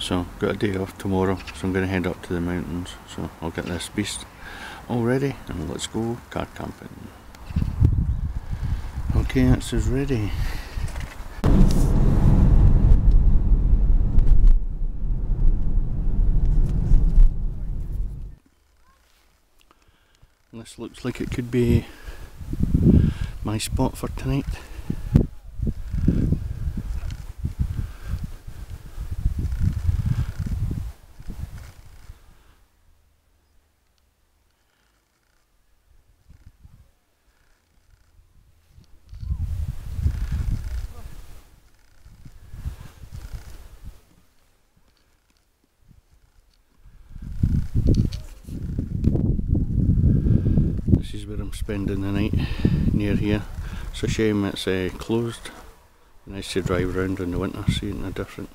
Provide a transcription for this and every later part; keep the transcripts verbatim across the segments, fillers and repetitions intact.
So got a day off tomorrow, so I'm going to head up to the mountains. So I'll get this beast all ready and let's go car camping. Okay, that's us ready. This looks like it could be my spot for tonight. This is where I'm spending the night, near here. It's a shame it's uh, closed. Nice to drive around in the winter, seeing the different.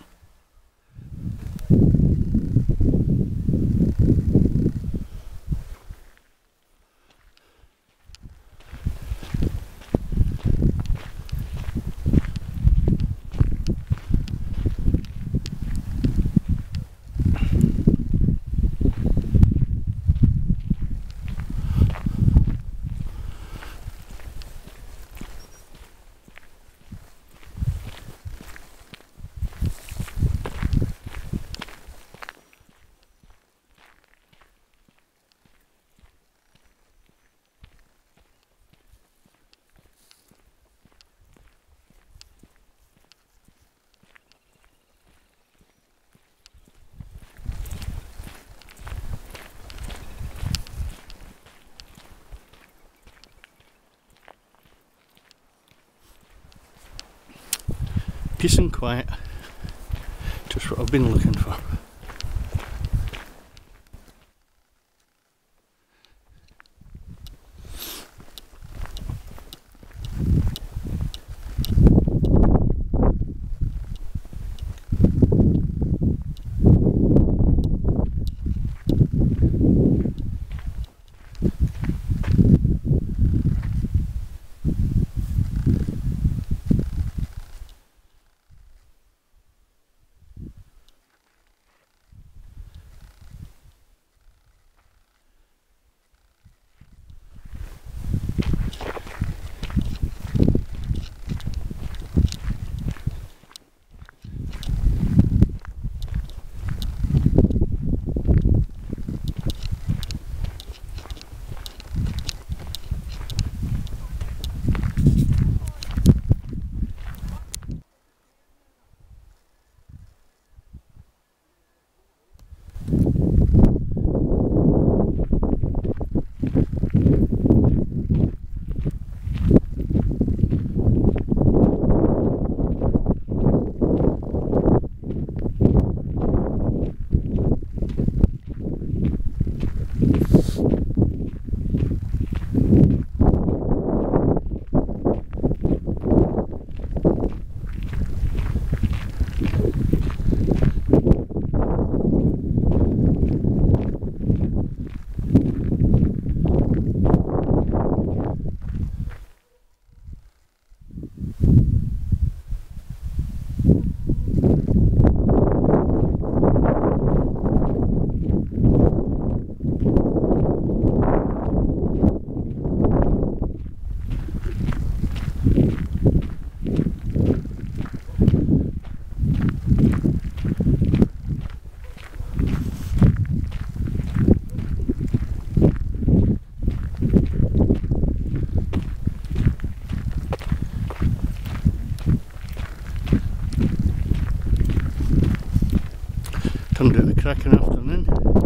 Peace and quiet, just what I've been looking for. Turned out a cracking afternoon,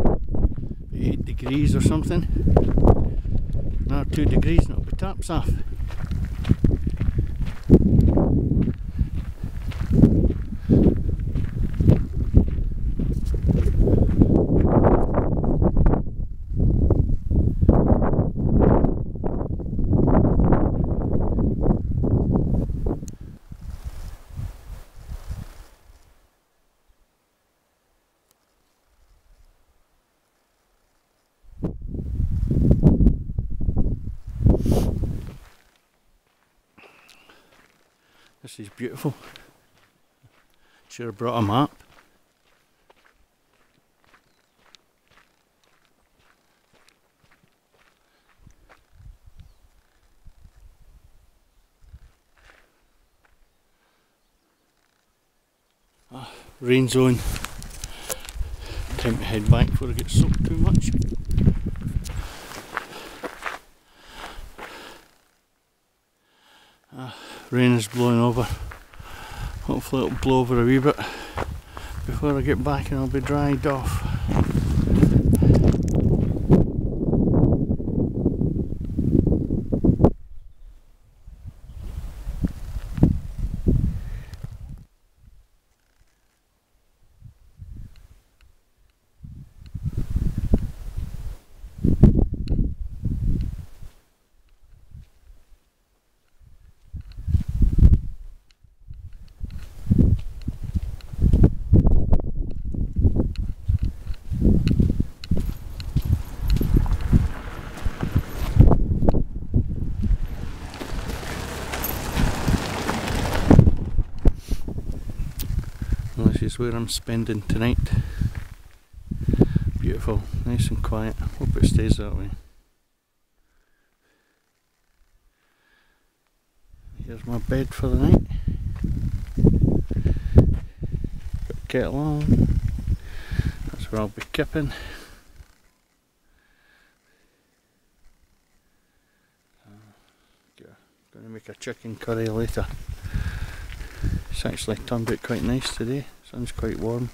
eight degrees or something. Now two degrees, not the taps off. This is beautiful. Should have brought a map. Ah, rain's on. Time to head back before I get soaked too much. Ah, rain is blowing over. Hopefully it'll blow over a wee bit before I get back and I'll be dried off. Well, this is where I'm spending tonight. Beautiful, nice and quiet. Hope it stays that way. Here's my bed for the night. Got a kettle on. That's where I'll be kipping. Going to make a chicken curry later. It's actually turned out quite nice today. Sun's quite warm.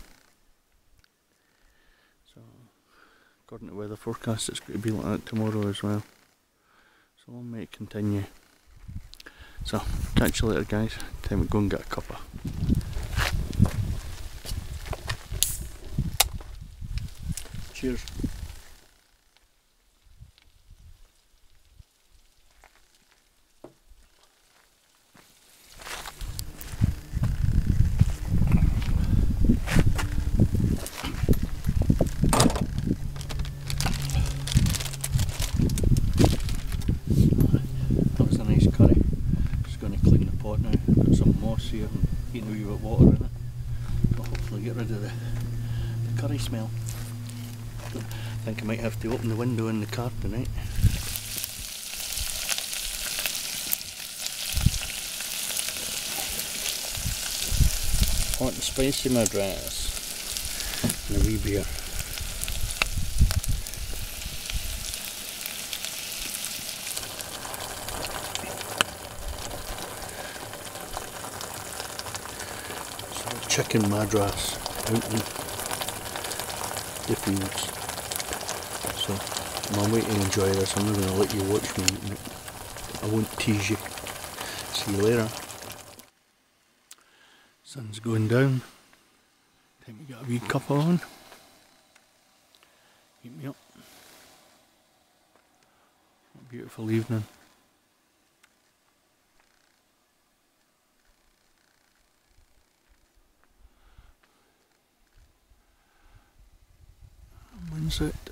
So, according to weather forecast, it's going to be like that tomorrow as well. So long may it continue. So, catch you later, guys. Time to go and get a cuppa. Cheers. Here and getting a wee bit of water in it. So hopefully get rid of the, the curry smell. I think I might have to open the window in the car tonight. Hot and spicy Madras and a wee beer. Chicken Madras out in the fields. So I'm on way to enjoy this. I'm not going to let you watch me eating it. I won't tease you. See you later. Sun's going down. Time to get a wee cuppa on. Keep me up. What a beautiful evening. When's it?